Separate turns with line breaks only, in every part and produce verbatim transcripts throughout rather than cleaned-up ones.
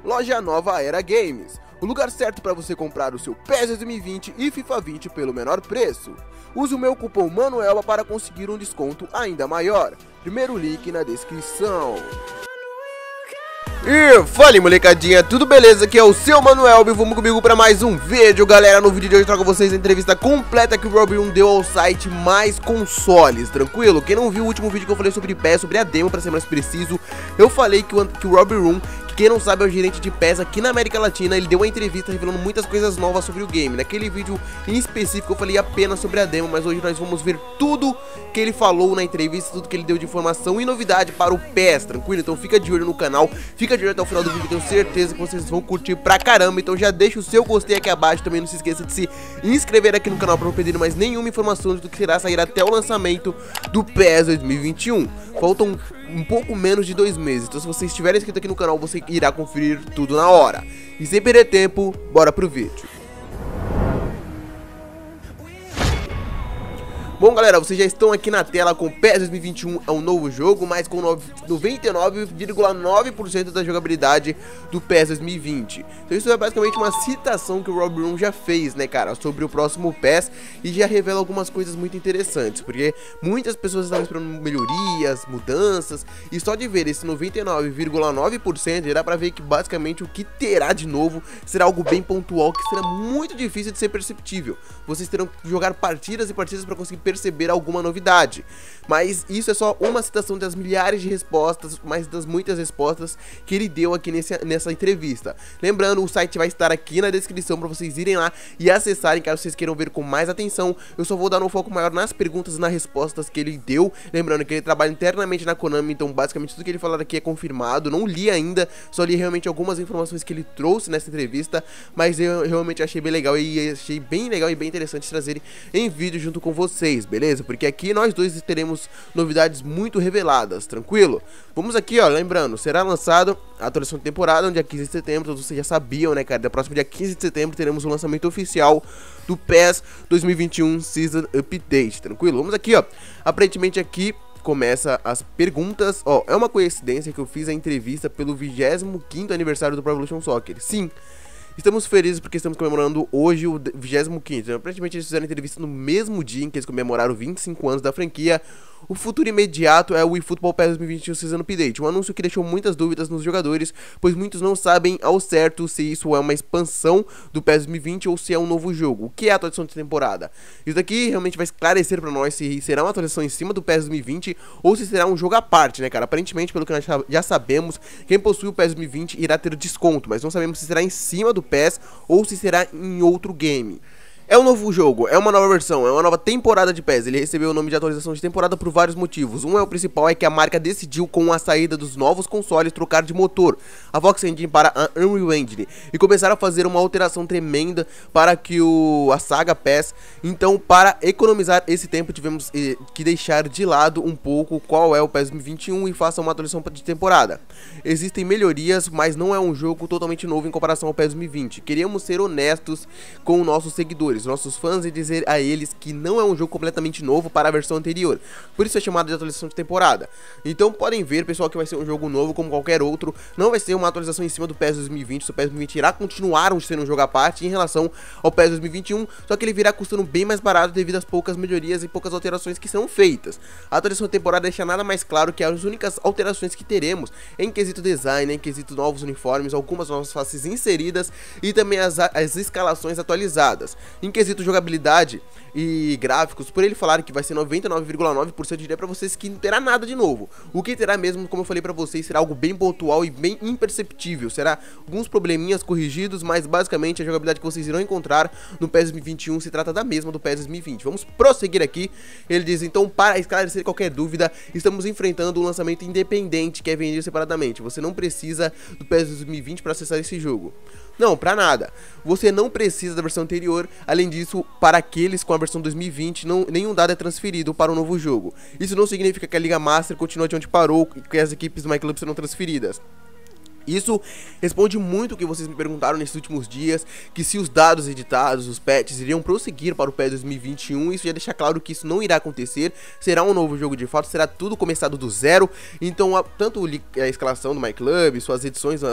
Loja Nova Era Games, o lugar certo para você comprar o seu P E S dois mil e vinte e FIFA vinte pelo menor preço. Use o meu cupom MANUELBA para conseguir um desconto ainda maior. Primeiro link na descrição. E fala aí, molecadinha, tudo beleza? Aqui é o seu Manuelba e vamos comigo para mais um vídeo, galera. No vídeo de hoje eu trago vocês a entrevista completa que o Rob um deu ao site Mais Consoles, tranquilo? Quem não viu o último vídeo que eu falei sobre P E S, sobre a demo, para ser mais preciso, eu falei que o, que o Rob um, que quem não sabe é o gerente de P E S aqui na América Latina, ele deu uma entrevista revelando muitas coisas novas sobre o game. Naquele vídeo em específico eu falei apenas sobre a demo, mas hoje nós vamos ver tudo que ele falou na entrevista, tudo que ele deu de informação e novidade para o P E S, tranquilo? Então fica de olho no canal, fica de olho até o final do vídeo, tenho certeza que vocês vão curtir pra caramba. Então já deixa o seu gostei aqui abaixo, também não se esqueça de se inscrever aqui no canal para não perder mais nenhuma informação do que irá sair até o lançamento do P E S dois mil e vinte e um. Faltam um pouco menos de dois meses, então se você estiver inscrito aqui no canal, você irá conferir tudo na hora. E sem perder tempo, bora pro vídeo. Bom, galera, vocês já estão aqui na tela com o P E S dois mil e vinte e um, é um novo jogo, mas com noventa e nove vírgula nove por cento da jogabilidade do P E S dois mil e vinte. Então isso é basicamente uma citação que o Rob um já fez, né, cara, sobre o próximo P E S, e já revela algumas coisas muito interessantes, porque muitas pessoas estavam esperando melhorias, mudanças, e só de ver esse noventa e nove vírgula nove por cento já dá pra ver que basicamente o que terá de novo será algo bem pontual, que será muito difícil de ser perceptível. Vocês terão que jogar partidas e partidas para conseguir perceber alguma novidade, mas isso é só uma citação das milhares de respostas, mas das muitas respostas que ele deu aqui nesse, nessa entrevista. Lembrando, o site vai estar aqui na descrição para vocês irem lá e acessarem, caso vocês queiram ver com mais atenção. Eu só vou dar um foco maior nas perguntas e nas respostas que ele deu, lembrando que ele trabalha internamente na Konami, então basicamente tudo que ele falar aqui é confirmado. Não li ainda, só li realmente algumas informações que ele trouxe nessa entrevista, mas eu realmente achei bem legal e achei bem legal e bem interessante trazer em vídeo junto com vocês, beleza? Porque aqui nós dois teremos novidades muito reveladas, tranquilo? Vamos aqui, ó, lembrando, será lançado a atualização de temporada no dia quinze de setembro, todos vocês já sabiam, né, cara? Da próxima dia quinze de setembro teremos o lançamento oficial do P E S dois mil e vinte e um Season Update, tranquilo? Vamos aqui, ó, aparentemente aqui começa as perguntas. Ó, é uma coincidência que eu fiz a entrevista pelo vigésimo quinto aniversário do Pro Evolution Soccer. Sim, estamos felizes porque estamos comemorando hoje o vigésimo quinto. Aparentemente eles fizeram entrevista no mesmo dia em que eles comemoraram vinte e cinco anos da franquia. O futuro imediato é o eFootball P E S dois mil e vinte e um Season Update, um anúncio que deixou muitas dúvidas nos jogadores, pois muitos não sabem ao certo se isso é uma expansão do P E S dois mil e vinte ou se é um novo jogo. O que é a atualização de temporada? Isso daqui realmente vai esclarecer pra nós se será uma atualização em cima do P E S dois mil e vinte ou se será um jogo à parte, né, cara? Aparentemente, pelo que nós já sabemos, quem possui o P E S dois mil e vinte irá ter desconto, mas não sabemos se será em cima do P E S ou se será em outro game. É um novo jogo, é uma nova versão, é uma nova temporada de P E S. Ele recebeu o nome de atualização de temporada por vários motivos. Um é o principal, é que a marca decidiu, com a saída dos novos consoles, trocar de motor, a Vox Engine para a Unreal Engine, e começaram a fazer uma alteração tremenda para que o, a saga P E S. Então, para economizar esse tempo, tivemos eh, que deixar de lado um pouco qual é o P E S dois mil e vinte e um e faça uma atualização de temporada. Existem melhorias, mas não é um jogo totalmente novo em comparação ao P E S dois mil e vinte. Queríamos ser honestos com nossos seguidores, nossos fãs, e dizer a eles que não é um jogo completamente novo para a versão anterior. Por isso é chamado de atualização de temporada. Então podem ver, pessoal, que vai ser um jogo novo como qualquer outro. Não vai ser uma atualização em cima do P E S dois mil e vinte. O P E S dois mil e vinte irá continuar sendo um jogo à parte em relação ao P E S dois mil e vinte e um, só que ele virá custando bem mais barato devido às poucas melhorias e poucas alterações que serão feitas. A atualização de temporada deixa nada mais claro que as únicas alterações que teremos em quesito design, em quesito novos uniformes, algumas novas faces inseridas e também as, as escalações atualizadas. Em quesito jogabilidade e gráficos, por ele falar que vai ser noventa e nove vírgula nove por cento, eu diria pra vocês que não terá nada de novo. O que terá mesmo, como eu falei pra vocês, será algo bem pontual e bem imperceptível. Será alguns probleminhas corrigidos, mas basicamente a jogabilidade que vocês irão encontrar no P E S dois mil e vinte e um se trata da mesma do P E S dois mil e vinte. Vamos prosseguir aqui. Ele diz, então, para esclarecer qualquer dúvida, estamos enfrentando um lançamento independente que é vendido separadamente. Você não precisa do P E S dois mil e vinte para acessar esse jogo. Não, pra nada. Você não precisa da versão anterior. Além disso, para aqueles com a versão dois mil e vinte, não, nenhum dado é transferido para o novo jogo. Isso não significa que a Liga Master continua de onde parou e que as equipes do MyClub serão transferidas. Isso responde muito o que vocês me perguntaram nesses últimos dias, que se os dados editados, os patches, iriam prosseguir para o P E S dois mil e vinte e um, isso já deixa claro que isso não irá acontecer, será um novo jogo de fato, será tudo começado do zero. Então, a, tanto a escalação do MyClub, suas edições a,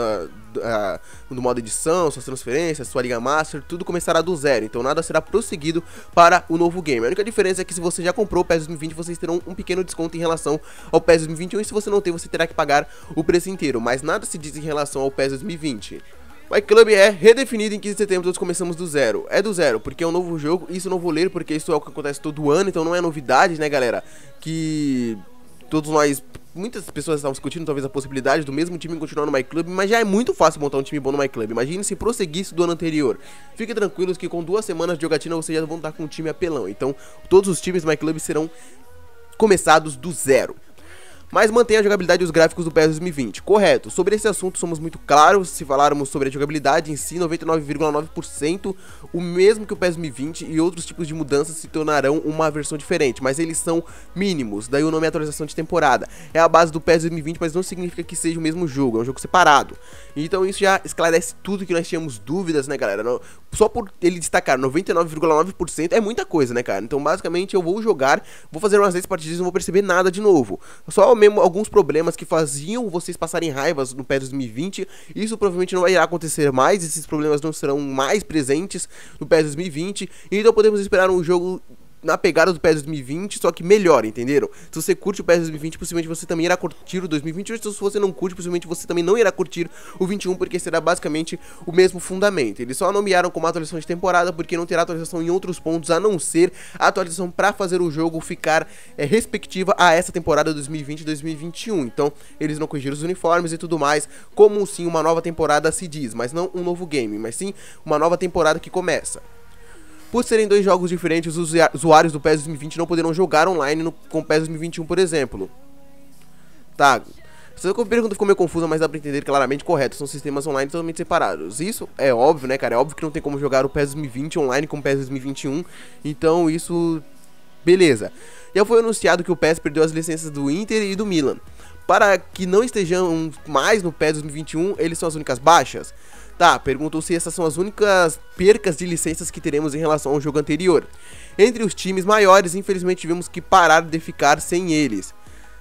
uh, no modo edição, suas transferências, sua Liga Master, tudo começará do zero, então nada será prosseguido para o novo game. A única diferença é que se você já comprou o PES dois mil e vinte, vocês terão um pequeno desconto em relação ao PES dois mil e vinte e um, e se você não tem, você terá que pagar o preço inteiro, mas nada se diz em relação ao PES dois mil e vinte. O iClub é redefinido em quinze de setembro, todos começamos do zero. É do zero, porque é um novo jogo, isso eu não vou ler, porque isso é o que acontece todo ano, então não é novidade, né, galera? Que todos nós, muitas pessoas estavam discutindo talvez a possibilidade do mesmo time continuar no MyClub, mas já é muito fácil montar um time bom no MyClub. Imagine se prosseguisse do ano anterior. Fiquem tranquilos que com duas semanas de jogatina vocês já vão estar com um time apelão. Então todos os times do MyClub serão começados do zero. Mas mantém a jogabilidade e os gráficos do PES dois mil e vinte. Correto, sobre esse assunto somos muito claros. Se falarmos sobre a jogabilidade em si, noventa e nove vírgula nove por cento o mesmo que o PES dois mil e vinte, e outros tipos de mudanças se tornarão uma versão diferente, mas eles são mínimos, daí o nome é atualização de temporada. É a base do PES dois mil e vinte, mas não significa que seja o mesmo jogo, é um jogo separado. Então isso já esclarece tudo que nós tínhamos dúvidas, né, galera? Não, só por ele destacar noventa e nove vírgula nove por cento é muita coisa, né, cara? Então basicamente eu vou jogar, vou fazer umas dez partidas e não vou perceber nada de novo. Só mesmo alguns problemas que faziam vocês passarem raivas no PES dois mil e vinte, isso provavelmente não irá acontecer mais, esses problemas não serão mais presentes no PES dois mil e vinte, então podemos esperar um jogo na pegada do PES dois mil e vinte, só que melhor, entenderam? Se você curte o PES dois mil e vinte, possivelmente você também irá curtir o dois mil e vinte, ou se você não curte, possivelmente você também não irá curtir o vinte e um, porque será basicamente o mesmo fundamento. Eles só nomearam como atualização de temporada, porque não terá atualização em outros pontos, a não ser a atualização para fazer o jogo ficar é, respectiva a essa temporada dois mil e vinte e dois mil e vinte e um. Então, eles não corrigiram os uniformes e tudo mais, como sim uma nova temporada se diz, mas não um novo game, mas sim uma nova temporada que começa. Por serem dois jogos diferentes, os usuários do PES dois mil e vinte não poderão jogar online no, com o PES dois mil e vinte e um, por exemplo. Tá, essa pergunta ficou meio confusa, mas dá pra entender claramente correto, são sistemas online totalmente separados. Isso é óbvio, né, cara, é óbvio que não tem como jogar o PES dois mil e vinte online com o PES dois mil e vinte e um, então isso, beleza. Já foi anunciado que o PES perdeu as licenças do Inter e do Milan. Para que não estejam mais no PES dois mil e vinte e um, eles são as únicas baixas? Tá, perguntou se essas são as únicas percas de licenças que teremos em relação ao jogo anterior. Entre os times maiores, infelizmente tivemos que parar de ficar sem eles.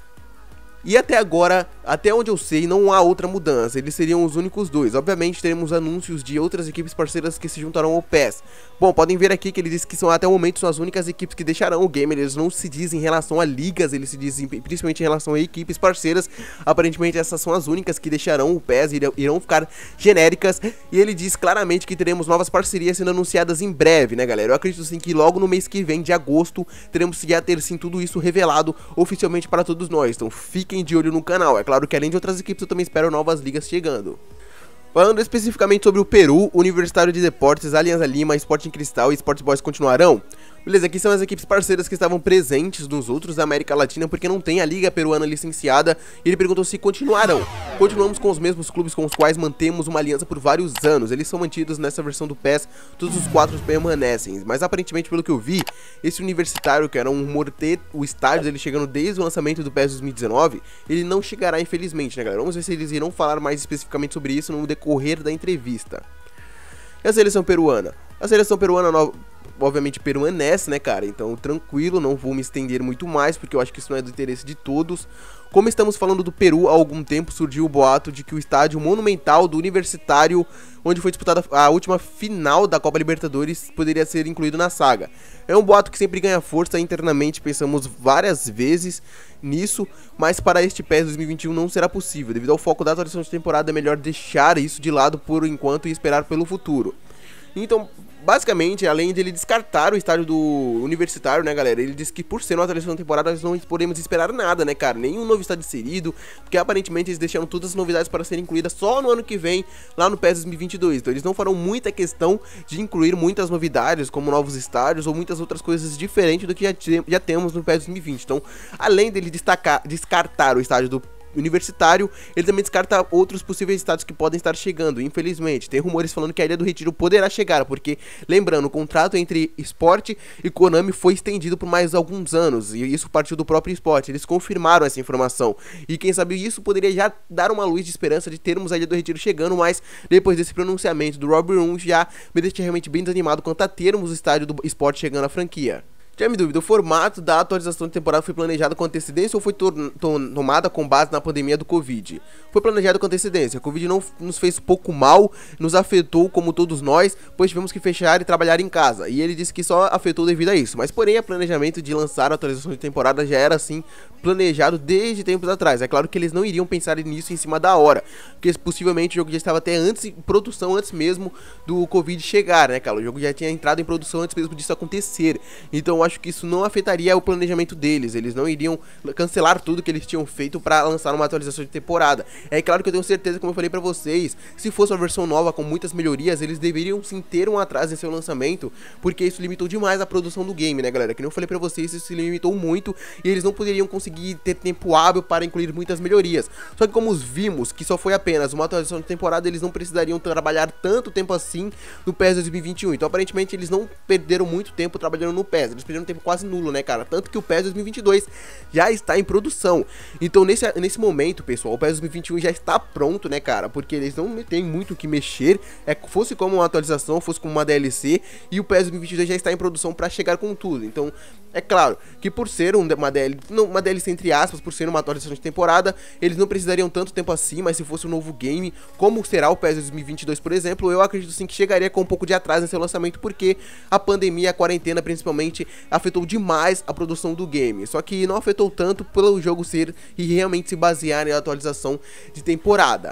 E até agora, até onde eu sei, não há outra mudança, eles seriam os únicos dois. Obviamente teremos anúncios de outras equipes parceiras que se juntarão ao PES. Bom, podem ver aqui que ele diz que são até o momento são as únicas equipes que deixarão o game. Eles não se dizem em relação a ligas, eles se dizem principalmente em relação a equipes parceiras. Aparentemente essas são as únicas que deixarão o PES, irão, irão ficar genéricas. E ele diz claramente que teremos novas parcerias sendo anunciadas em breve, né, galera? Eu acredito sim que logo no mês que vem, de agosto, teremos que já ter sim tudo isso revelado oficialmente para todos nós. Então fiquem de olho no canal. É claro que além de outras equipes eu também espero novas ligas chegando. Falando especificamente sobre o Peru, Universitário de Deportes, Alianza Lima, Sporting Cristal e Sport Boys continuarão? Beleza, aqui são as equipes parceiras que estavam presentes nos outros da América Latina, porque não tem a Liga Peruana licenciada, e ele perguntou se continuarão. Continuamos com os mesmos clubes com os quais mantemos uma aliança por vários anos, eles são mantidos nessa versão do PES, todos os quatro permanecem, mas aparentemente pelo que eu vi, esse Universitário, que era um rumor ter o estádio dele chegando desde o lançamento do PES dois mil e dezenove, ele não chegará infelizmente, né, galera? Vamos ver se eles irão falar mais especificamente sobre isso no decorrer da entrevista. E a seleção peruana? A seleção peruana nova... obviamente permanece, né, cara? Então tranquilo, não vou me estender muito mais, porque eu acho que isso não é do interesse de todos. Como estamos falando do Peru há algum tempo, surgiu o boato de que o estádio monumental do Universitário, onde foi disputada a última final da Copa Libertadores, poderia ser incluído na saga. É um boato que sempre ganha força internamente, pensamos várias vezes nisso, mas para este PES dois mil e vinte e um não será possível. Devido ao foco da atualização de temporada, é melhor deixar isso de lado por enquanto e esperar pelo futuro. Então, basicamente, além de ele descartar o estádio do Universitário, né, galera, ele disse que por ser uma atualização da temporada nós não podemos esperar nada, né, cara, nenhum novo estádio inserido, porque aparentemente eles deixaram todas as novidades para serem incluídas só no ano que vem, lá no PES dois mil e vinte e dois, então eles não farão muita questão de incluir muitas novidades, como novos estádios ou muitas outras coisas diferentes do que já, te já temos no PES dois mil e vinte, então, além dele destacar, descartar o estádio do Universitário, ele também descarta outros possíveis estádios que podem estar chegando, infelizmente. Tem rumores falando que a Ilha do Retiro poderá chegar, porque, lembrando, o contrato entre Sport e Konami foi estendido por mais alguns anos, e isso partiu do próprio Sport, eles confirmaram essa informação, e quem sabe isso poderia já dar uma luz de esperança de termos a Ilha do Retiro chegando, mas depois desse pronunciamento do Rob Rum já me deixa realmente bem desanimado quanto a termos o estádio do Sport chegando à franquia. Tinha me dúvida, o formato da atualização de temporada foi planejado com antecedência ou foi tomada com base na pandemia do Covid? Foi planejado com antecedência. A Covid não nos fez pouco mal, nos afetou como todos nós, pois tivemos que fechar e trabalhar em casa. E ele disse que só afetou devido a isso. Mas porém, o planejamento de lançar a atualização de temporada já era assim planejado desde tempos atrás. É claro que eles não iriam pensar nisso em cima da hora, porque possivelmente o jogo já estava até antes em produção, antes mesmo do Covid chegar, né, cara? O jogo já tinha entrado em produção antes mesmo disso acontecer. Então eu acho que isso não afetaria o planejamento deles. Eles não iriam cancelar tudo que eles tinham feito para lançar uma atualização de temporada. É claro que eu tenho certeza, como eu falei pra vocês, se fosse uma versão nova com muitas melhorias, eles deveriam sim ter um atraso em seu lançamento, porque isso limitou demais a produção do game, né, galera? Que nem eu falei pra vocês, isso se limitou muito e eles não poderiam conseguir ter tempo hábil para incluir muitas melhorias. Só que como vimos que só foi apenas uma atualização de temporada, eles não precisariam trabalhar tanto tempo assim no P E S dois mil e vinte e um. Então aparentemente eles não perderam muito tempo trabalhando no P E S, eles perderam um tempo quase nulo, né, cara? Tanto que o P E S dois mil e vinte e dois já está em produção. Então nesse, nesse momento, pessoal, o P E S dois mil e vinte e um já está pronto, né, cara? Porque eles não tem muito o que mexer. É, fosse como uma atualização, fosse como uma D L C, e o P E S dois mil e vinte e dois já está em produção para chegar com tudo. Então é claro que por ser uma D L C, não, uma D L C entre aspas, por ser uma atualização de temporada, eles não precisariam tanto tempo assim, mas se fosse um novo game, como será o P E S dois mil e vinte e dois, por exemplo, eu acredito sim que chegaria com um pouco de atraso em seu lançamento, porque a pandemia, a quarentena principalmente, afetou demais a produção do game. Só que não afetou tanto pelo jogo ser e realmente se basear em atualização de temporada.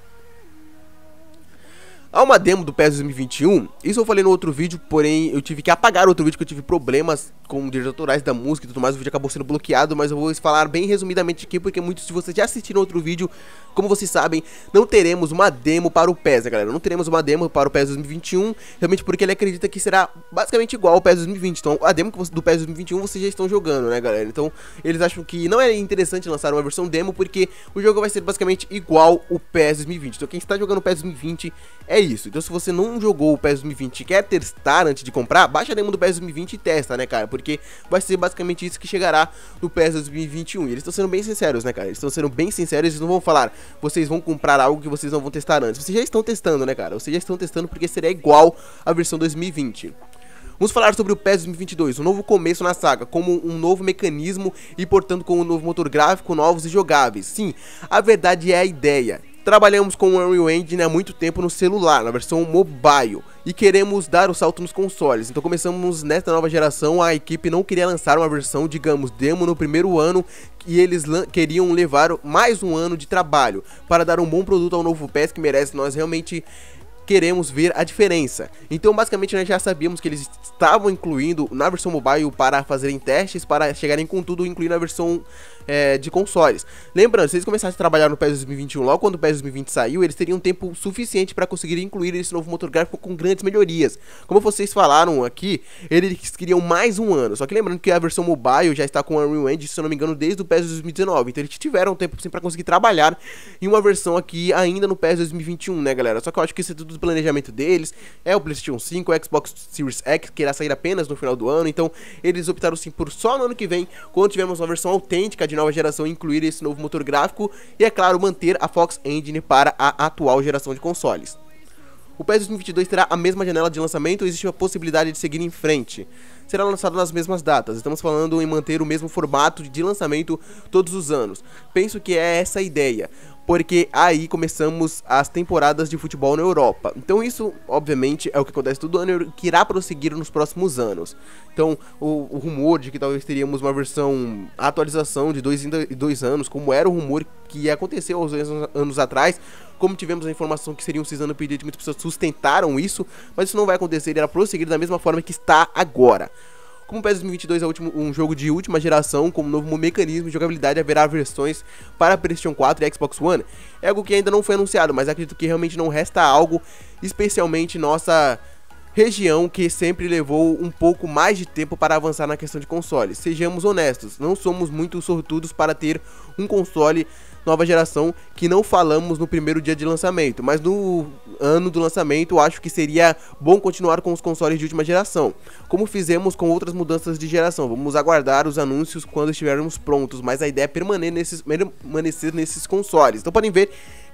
Há uma demo do P E S dois mil e vinte e um, isso eu falei no outro vídeo, porém eu tive que apagar outro vídeo que eu tive problemas com direitos autorais da música e tudo mais, o vídeo acabou sendo bloqueado, mas eu vou falar bem resumidamente aqui, porque muitos de vocês já assistiram outro vídeo. Como vocês sabem, não teremos uma demo para o P E S, né, galera? Não teremos uma demo para o P E S dois mil e vinte e um, realmente porque ele acredita que será basicamente igual ao P E S dois mil e vinte. Então a demo do P E S dois mil e vinte e um vocês já estão jogando, né, galera? Então eles acham que não é interessante lançar uma versão demo, porque o jogo vai ser basicamente igual o P E S dois mil e vinte. Então quem está jogando o P E S dois mil e vinte é isso. Então se você não jogou o P E S dois mil e vinte e quer testar antes de comprar, baixa a demo do P E S dois mil e vinte e testa, né, cara? Porque vai ser basicamente isso que chegará no P E S dois mil e vinte e um. E eles estão sendo bem sinceros, né, cara? Eles estão sendo bem sinceros, eles não vão falar, vocês vão comprar algo que vocês não vão testar antes. Vocês já estão testando, né, cara? Vocês já estão testando porque seria igual à versão dois mil e vinte. Vamos falar sobre o P E S dois mil e vinte e dois, um novo começo na saga, como um novo mecanismo e, portanto, com um novo motor gráfico, novos e jogáveis. Sim, a verdade é a ideia. Trabalhamos com o Unreal Engine há muito tempo no celular, na versão mobile, e queremos dar o salto nos consoles. Então começamos nesta nova geração, a equipe não queria lançar uma versão, digamos, demo no primeiro ano, e eles queriam levar mais um ano de trabalho para dar um bom produto ao novo P E S que merece. Nós realmente queremos ver a diferença. Então basicamente nós já sabíamos que eles estavam incluindo na versão mobile para fazerem testes, para chegarem com tudo, incluindo a versão é, de consoles. Lembrando, se eles começassem a trabalhar no P E S dois mil e vinte e um, logo quando o P E S dois mil e vinte saiu, eles teriam tempo suficiente para conseguir incluir esse novo motor gráfico com grandes melhorias. Como vocês falaram aqui, eles queriam mais um ano, só que lembrando que a versão mobile já está com a Unreal Engine, se eu não me engano, desde o P E S dois mil e dezenove, então eles tiveram tempo sim para conseguir trabalhar em uma versão aqui ainda no P E S dois mil e vinte e um, né, galera? Só que eu acho que isso é tudo do planejamento deles, é o PlayStation cinco, o Xbox Series X, que irá sair apenas no final do ano, então eles optaram sim por só no ano que vem, quando tivermos uma versão autêntica de nova geração, incluir esse novo motor gráfico e, é claro, manter a Fox Engine para a atual geração de consoles. O P E S dois mil e vinte e dois terá a mesma janela de lançamento ou existe a possibilidade de seguir em frente? Será lançado nas mesmas datas, estamos falando em manter o mesmo formato de lançamento todos os anos. Penso que é essa a ideia, porque aí começamos as temporadas de futebol na Europa. Então isso, obviamente, é o que acontece todo ano, que irá prosseguir nos próximos anos. Então o, o rumor de que talvez teríamos uma versão, a atualização de dois em dois anos, como era o rumor que aconteceu há dois anos atrás, como tivemos a informação que seria um season pedido, muitas pessoas sustentaram isso, mas isso não vai acontecer, irá prosseguir da mesma forma que está agora. Como o P E S dois mil e vinte e dois é último, um jogo de última geração, com um novo mecanismo de jogabilidade, haverá versões para PlayStation quatro e Xbox One. É algo que ainda não foi anunciado, mas acredito que realmente não resta algo, especialmente nossa região, que sempre levou um pouco mais de tempo para avançar na questão de consoles. Sejamos honestos, não somos muito sortudos para ter um console nova geração que não falamos no primeiro dia de lançamento, mas no ano do lançamento eu acho que seria bom continuar com os consoles de última geração, como fizemos com outras mudanças de geração. Vamos aguardar os anúncios quando estivermos prontos, mas a ideia é permanecer nesses, permanecer nesses consoles. Então podem ver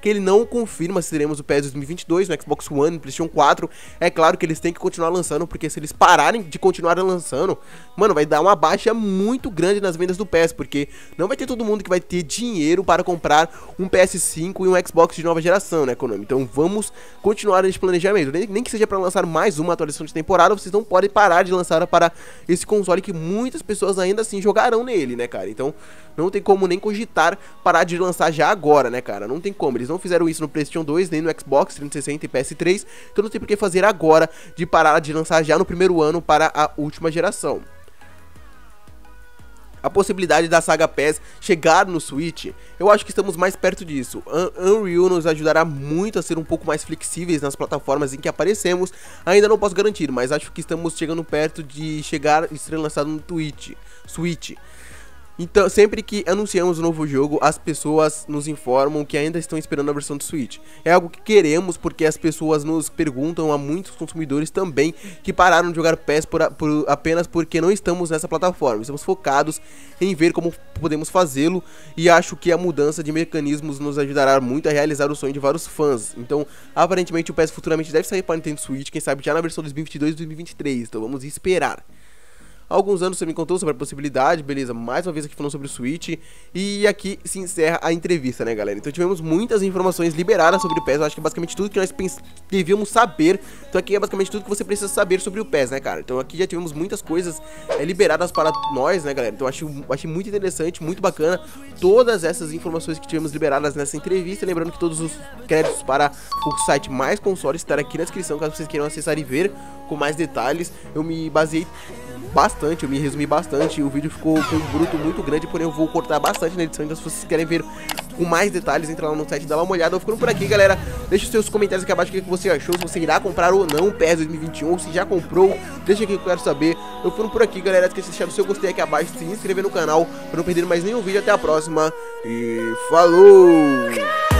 que ele não confirma se teremos o P E S dois mil e vinte e dois no Xbox One, no PlayStation quatro. É claro que eles têm que continuar lançando, porque se eles pararem de continuar lançando, mano, vai dar uma baixa muito grande nas vendas do P E S, porque não vai ter todo mundo que vai ter dinheiro para comprar um P S cinco e um Xbox de nova geração, né, Konami? Então vamos continuar nesse planejamento, nem, nem que seja para lançar mais uma atualização de temporada, vocês não podem parar de lançar para esse console que muitas pessoas ainda assim jogarão nele, né, cara? Então não tem como nem cogitar parar de lançar já agora, né, cara? Não tem como, eles não fizeram isso no PlayStation dois, nem no Xbox trezentos e sessenta e P S três, então não tem por que fazer agora de parar de lançar já no primeiro ano para a última geração. A possibilidade da saga P E S chegar no Switch, eu acho que estamos mais perto disso. Unreal nos ajudará muito a ser um pouco mais flexíveis nas plataformas em que aparecemos. Ainda não posso garantir, mas acho que estamos chegando perto de chegar e ser lançado no Twitch, Switch. Então, sempre que anunciamos um novo jogo, as pessoas nos informam que ainda estão esperando a versão do Switch. É algo que queremos, porque as pessoas nos perguntam, a muitos consumidores também, que pararam de jogar P E S por, por, apenas porque não estamos nessa plataforma. Estamos focados em ver como podemos fazê-lo, e acho que a mudança de mecanismos nos ajudará muito a realizar o sonho de vários fãs. Então, aparentemente o P E S futuramente deve sair para Nintendo Switch, quem sabe já na versão dois mil e vinte e dois e dois mil e vinte e três, então vamos esperar. Há alguns anos você me contou sobre a possibilidade, beleza, mais uma vez aqui falando sobre o Switch, e aqui se encerra a entrevista, né, galera? Então tivemos muitas informações liberadas sobre o P E S, eu acho que é basicamente tudo que nós devíamos saber. Então aqui é basicamente tudo que você precisa saber sobre o P E S, né, cara? Então aqui já tivemos muitas coisas é, liberadas para nós, né, galera? Então eu acho, achei muito interessante, muito bacana todas essas informações que tivemos liberadas nessa entrevista. Lembrando que todos os créditos para o site Mais Consoles estarão aqui na descrição, caso vocês queiram acessar e ver com mais detalhes. Eu me baseei bastante, eu me resumi bastante, o vídeo ficou com um bruto muito grande, porém eu vou cortar bastante na edição, então se vocês querem ver com mais detalhes, entra lá no site e dá uma olhada. Eu ficando por aqui, galera, deixa os seus comentários aqui abaixo o que você achou, se você irá comprar ou não o P E S dois mil e vinte e um, ou se já comprou, deixa aqui que eu quero saber. Eu ficando por aqui, galera, esqueça de deixar o seu gostei aqui abaixo, se inscrever no canal, para não perder mais nenhum vídeo. Até a próxima e falou!